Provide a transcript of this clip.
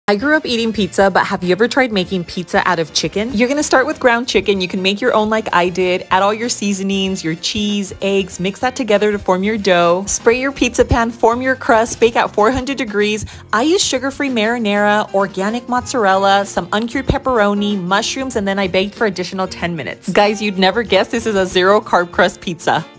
I grew up eating pizza, but have you ever tried making pizza out of chicken? You're gonna start with ground chicken. You can make your own like I did. Add all your seasonings, your cheese, eggs, mix that together to form your dough. Spray your pizza pan, form your crust, bake at 400 degrees. I use sugar-free marinara, organic mozzarella, some uncured pepperoni, mushrooms, and then I baked for additional 10 minutes. Guys, you'd never guess this is a zero carb crust pizza.